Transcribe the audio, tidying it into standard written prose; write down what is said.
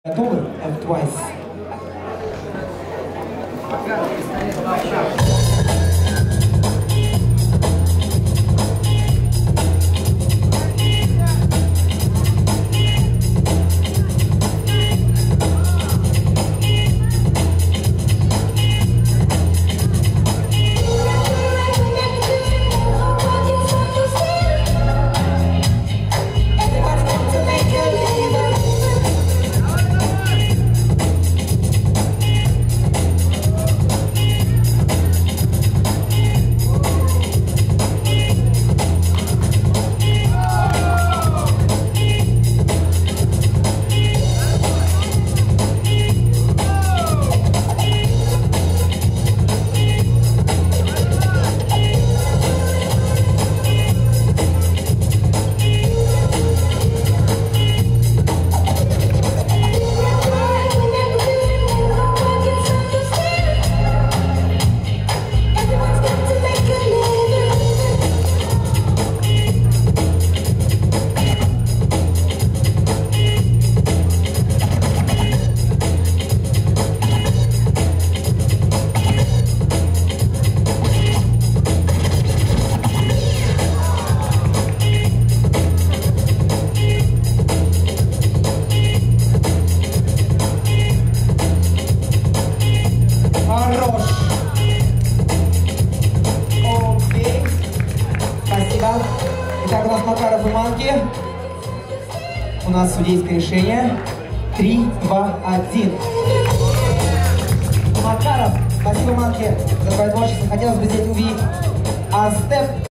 Готовы? F-Twice. Итак, у нас Макаров и Манки. У нас судейское решение. 3, 2, 1. Макаров, спасибо, Манки, за твое творчество. Хотелось бы здесь увидеть степ.